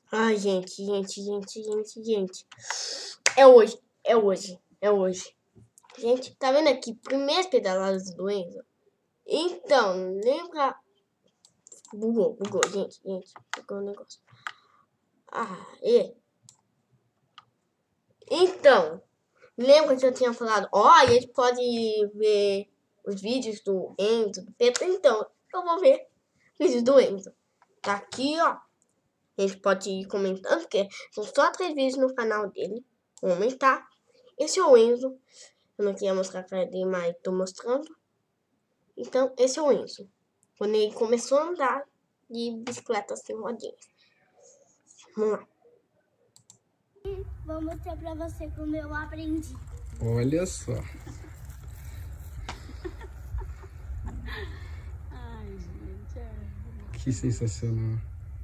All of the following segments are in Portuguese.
Ai, gente. É hoje. Gente, tá vendo aqui? Primeiras pedaladas do Enzo. Então, lembra... Bugou, gente. Bugou o negócio. Então, lembra que eu tinha falado? A gente pode ver os vídeos do Enzo, do Pedro. Então, eu vou ver vídeos do Enzo. Tá aqui, ó. A gente pode ir comentando, porque são só 3 vídeos no canal dele. Vou aumentar. Esse é o Enzo. Eu não queria mostrar a cara dele, mas tô mostrando. Então, esse é o Enzo. Quando ele começou a andar de bicicleta sem rodinhas. Vamos lá. Vou mostrar pra você como eu aprendi. Olha só. Ai, gente, Que sensacional.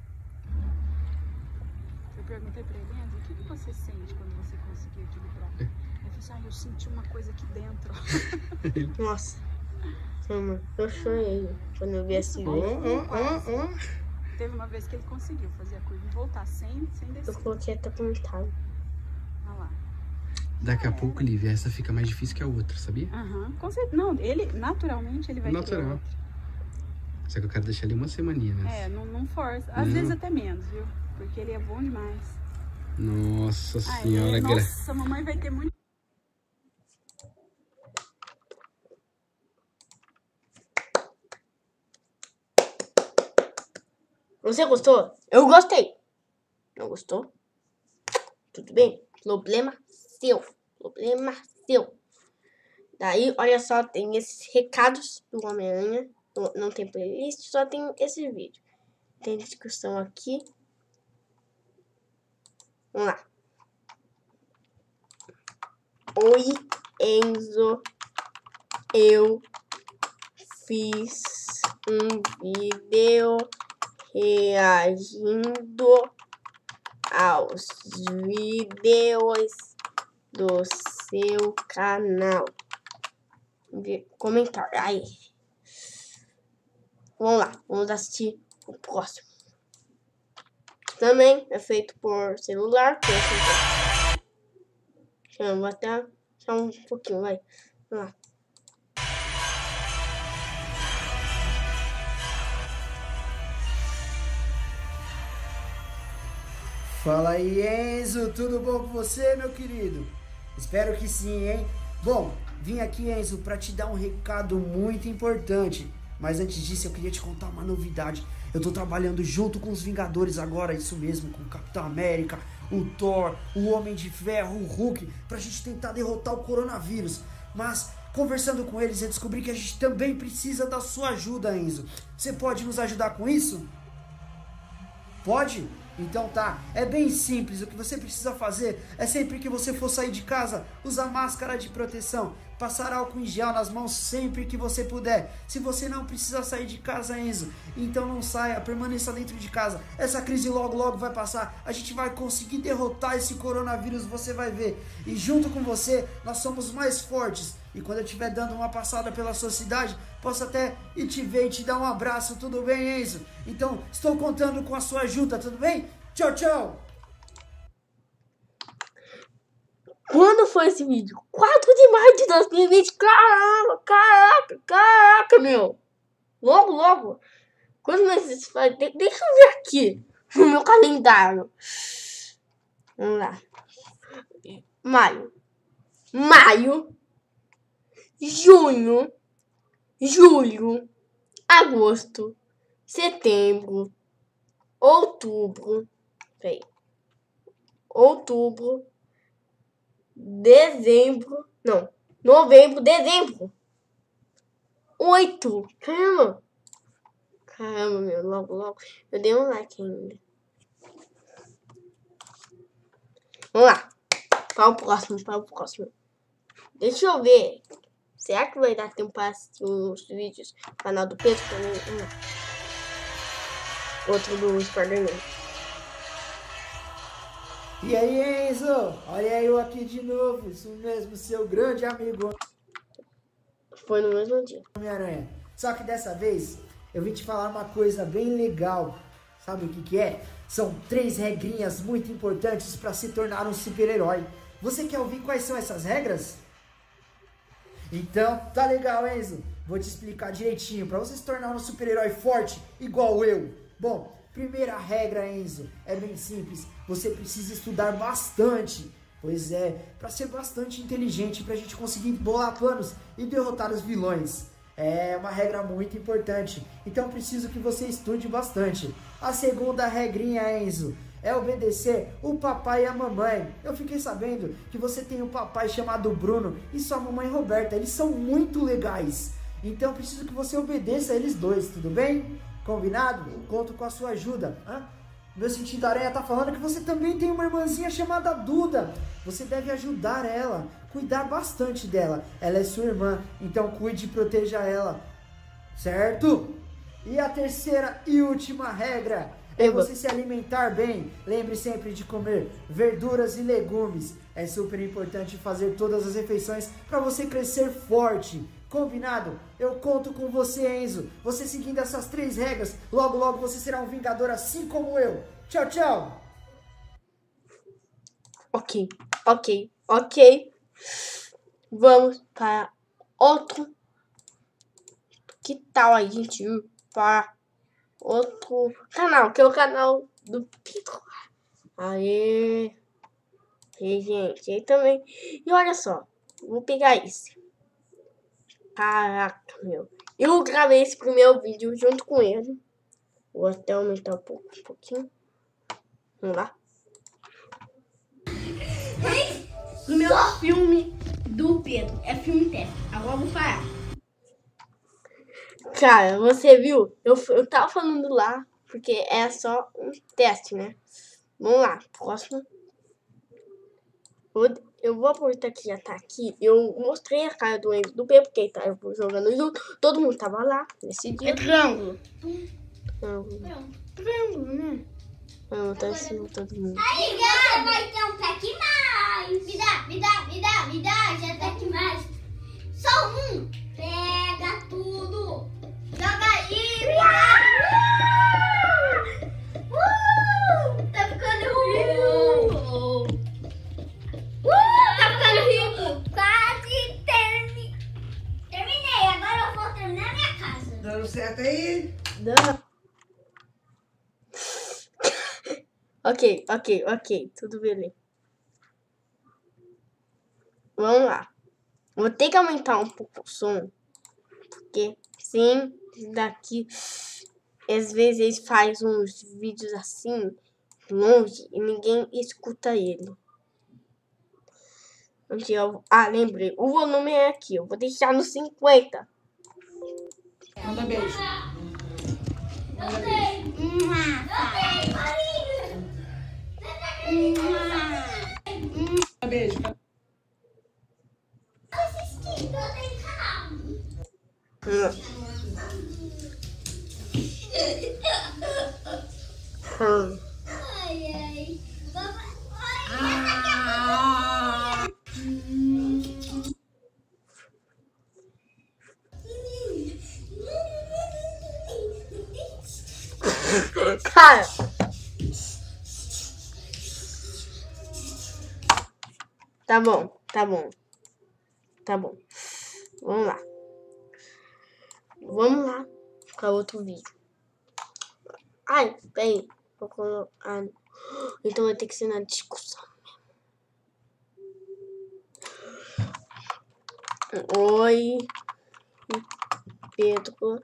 Eu perguntei pra ele, Enzo, o que você sente quando você conseguiu equilibrar? Ele falou assim, eu senti uma coisa aqui dentro. Nossa. Eu chorei quando eu vi esse vídeo. Teve uma vez que ele conseguiu fazer a curva e voltar sem descer. Eu coloquei até comentário. Olha lá. Daqui a pouco, Lívia, essa fica mais difícil que a outra, sabia? Com certeza. Não, ele, naturalmente, ele vai querer outra. Só que eu quero deixar ele uma semaninha, né? Não força. Às vezes até menos, viu? Porque ele é bom demais. Nossa senhora. Nossa, mamãe vai ter muito... Você gostou? Eu gostei. Não gostou? Tudo bem? Problema seu. Daí, olha só, tem esses recados do Homem-Aranha. Não tem playlist, só tem esse vídeo. Tem discussão aqui. Vamos lá. Oi, Enzo. Eu fiz um vídeo reagindo aos vídeos do seu canal. Comentário. Aí. Vamos lá. Vamos assistir o próximo. Também é feito por celular. Vou até só um pouquinho, vai. Vamos lá. Fala aí, Enzo, tudo bom com você, meu querido? Espero que sim, hein? Bom, vim aqui, Enzo, para te dar um recado muito importante. Mas antes disso, eu queria te contar uma novidade. Eu tô trabalhando junto com os Vingadores agora, isso mesmo, com o Capitão América, o Thor, o Homem de Ferro, o Hulk, pra gente tentar derrotar o coronavírus. Mas, conversando com eles, eu descobri que a gente também precisa da sua ajuda, Enzo. Você pode nos ajudar com isso? Pode? Então tá, é bem simples, o que você precisa fazer é sempre que você for sair de casa, usar máscara de proteção, passar álcool em gel nas mãos sempre que você puder. Se você não precisa sair de casa, Enzo, então não saia, permaneça dentro de casa. Essa crise logo vai passar, a gente vai conseguir derrotar esse coronavírus, você vai ver. E junto com você, nós somos mais fortes. E quando eu estiver dando uma passada pela sua cidade, posso até ir te ver e te dar um abraço, tudo bem, Enzo? Então, estou contando com a sua ajuda, tudo bem? Tchau, tchau! Quando foi esse vídeo? 4 de maio de 2020. Caraca, meu. Logo. Quando vocês fazem? Deixa eu ver aqui no meu calendário. Vamos lá. Maio. Junho, julho, agosto, setembro, outubro, novembro, dezembro. 8. Caramba, meu, logo. Eu dei um like ainda. Vamos lá. Para o próximo. Deixa eu ver. Será que vai dar tempo para assistir os vídeos do canal do Pedro? Outro do Spider-Man. E aí, Enzo? Olha eu aqui de novo. Isso mesmo, seu grande amigo Foi no mesmo dia. Homem-Aranha. Só que dessa vez eu vim te falar uma coisa bem legal. Sabe o que é? São 3 regrinhas muito importantes para se tornar um super-herói. Você quer ouvir quais são essas regras? Então, tá legal, Enzo. Vou te explicar direitinho para você se tornar um super-herói forte igual eu. Bom, primeira regra, Enzo, é bem simples. Você precisa estudar bastante. Pois é, para ser bastante inteligente, para a gente conseguir bolar planos e derrotar os vilões. É uma regra muito importante. Então preciso que você estude bastante. A segunda regrinha, Enzo, é obedecer o papai e a mamãe. Eu fiquei sabendo que você tem um papai chamado Bruno e sua mamãe Roberta. Eles são muito legais. Então preciso que você obedeça a eles dois, tudo bem? Combinado? Conto com a sua ajuda. Meu sentido aranha tá falando que você também tem uma irmãzinha chamada Duda. Você deve ajudar ela, cuidar bastante dela. Ela é sua irmã, então cuide e proteja ela. Certo? E a terceira e última regra é você se alimentar bem. Lembre sempre de comer verduras e legumes. É super importante fazer todas as refeições para você crescer forte. Combinado? Eu conto com você, Enzo. Você seguindo essas 3 regras, logo logo você será um vingador assim como eu. Tchau, tchau. Ok. Vamos para outro. Que tal a gente ir para outro canal, que é o canal do Pedro? Aê, gente, aí também. E olha só, vou pegar esse. Caraca, meu. Eu gravei esse primeiro vídeo junto com ele. Vou até aumentar um pouquinho. Vamos lá. Meu filme do Pedro. É filme teste. Agora eu vou parar. Cara, você viu? Eu tava falando lá, porque é só um teste, né? Vamos lá, próximo. Eu vou aproveitar que já tá aqui. Eu mostrei a cara do Enzo do P, porque tá, eu vou jogando junto. Todo mundo tava lá nesse dia. É triângulo. Triângulo, né? Não, tá em cima de todo mundo. Aí, você vai ter um pack mais. Me dá, já tá aqui mais. Só um. Pega tudo. Joga aí, tá ficando rico. Tá ficando rico. Quase terminei. Agora eu vou terminar minha casa. Dando certo aí? Ok. Tudo beleza. Vamos lá. Vou ter que aumentar um pouco o som. Porque, sim, daqui, às vezes ele faz uns vídeos assim, longe, e ninguém escuta ele. Lembrei. O volume é aqui. Eu vou deixar no 50. Manda beijo. Manda beijo. Cara, tá bom. Vamos lá para outro vídeo. Ai, peraí. Vou colocar. Então vai ter que ser na discussão. Oi, Pedro.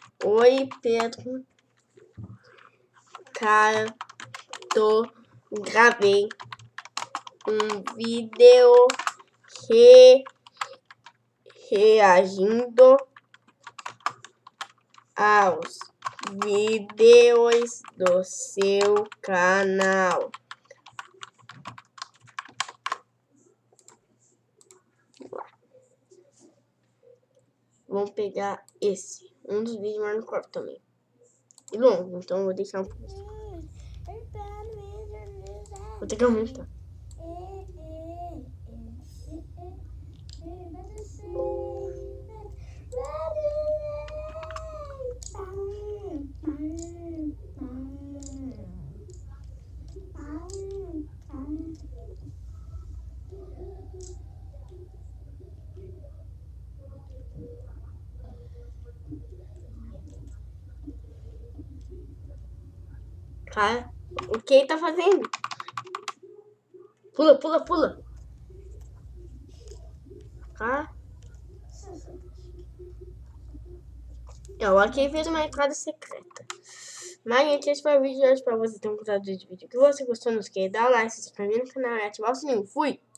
Cara, gravei um vídeo reagindo aos vídeos do seu canal. Vamos pegar esse, um dos vídeos mais no corpo também. E longo, então eu vou deixar um pouco. Vou ter que aumentar. Cara, o que ele tá fazendo? Pula, pula, pula. Cara. Eu aqui fez uma entrada secreta. Mas, gente, esse foi o vídeo de hoje pra você ter um gostado desse vídeo. Se você gostou, não esqueça de dar um like, se inscrever no canal e ativar o sininho. Fui!